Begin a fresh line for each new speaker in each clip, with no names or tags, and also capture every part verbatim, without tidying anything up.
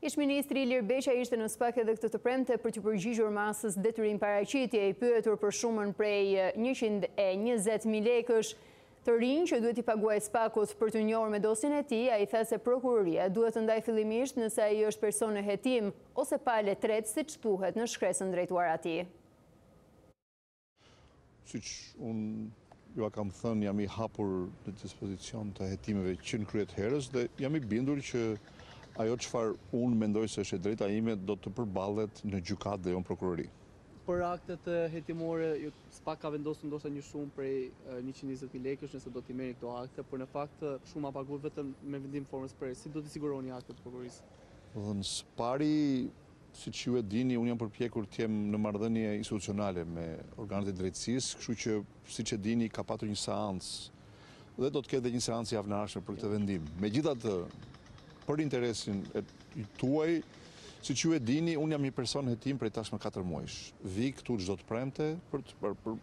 Ish-ministri Ilir Beqa ishte në SPAK edhe këtë të premte për të përgjigjur masës detyrim paraqitje, i pyetur për shumën prej njëqind e njëzet mijë lekësh të rinj që duhet i paguaj SPAK-ut për të njohur me dosjen e tij. Ai tha se prokuroria duhet të ndajë fillimisht nëse ai është person në hetim ose pale tret, siç thuhet në shkresën drejtuar atij.
Siç unë ju a kam thënë, jam i hapur në dispozicion të hetimeve që në kryet herës dhe jam i bindur që ajo çfarë unë mendoj se është e drejta ime do të përballet në gjykatë dhe jo në prokurori.
Për aktet hetimore, SPAK ka vendosur ndoshta një shumë prej njëqind e njëzet mijë lekësh nëse do t'i merrni këto akte, por në fakt shuma paguhet vetëm me vendim formës prej. Si do t'i siguroni aktet prokurorisë?
Dhe në së pari, siç ju e dini, unë jam përpjekur të jem në marrëdhënie institucionale me organet e drejtësisë, kështu që siç e dini ka patur një seancë dhe do të ketë një seancë javënashme për këtë vendim. Megjithatë, për interesin e tuaj, siç ju e dini, unë jam një person hetim prej tashmë katër muajsh. Vi këtu çdo të premte për të për, për,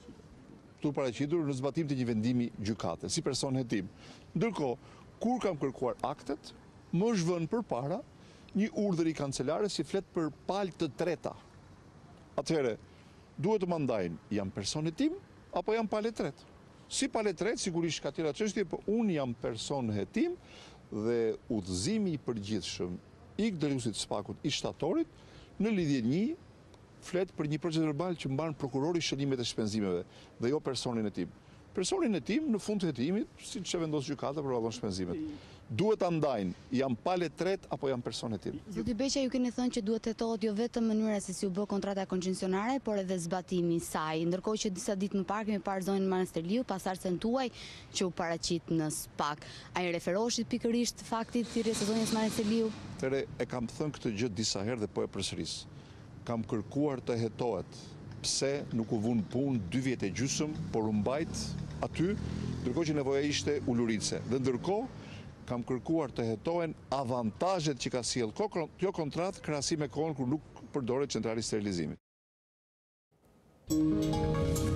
të paraqitur në zbatim të një vendimi gjykate, si person hetim. Ndërkohë, kur kam kërkuar aktet, më është vënë përpara një urdhër i kancelares që flet për palë të treta. Atëherë, duhet të më ndajnë, jam person hetim apo jam palë tret? Si palë tret, sigurisht ka tjera çështje, por unë jam person hetim dhe udhëzimi i përgjithshëm i drejtuesit SPAK-ut i shtatorit në lidhje një flet për një proces verbal që mban prokurori shënimet e shpenzimeve dhe jo personin e tim. Personin e tim në fund të hetimit, siç e vendos gjykata për vallon shpenzimet. Duhet ta ndajnë, jam palë tret apo jam person e tim.
Zoti Beqa, ju keni thënë që duhet të hetohet jo vetëm mënyra se si u bë kontrata koncesionare, por edhe zbatimi i saj. Ndërkohë që disa ditë më parë kemi parë zonën Manastërliu, pas arsën tuaj që u paraqit në SPAK. Ai referoheshit pikërisht faktit të thirrjes së zonës Manastërliu?
Tëre, e kam thënë këtë gjë disa herë dhe po e përsëris. Kam kërkuar të hetohet pse nuk u vun punë dy vjet e gjysmë, por u mbajt aty, ndërkohë që nevoja ishte uluritse. Dhe ndërkohë kam kërkuar të hetohen avantazhet që ka sjell kjo kontratë krahasim me kohën kur nuk përdoret centrali i sterilizimit.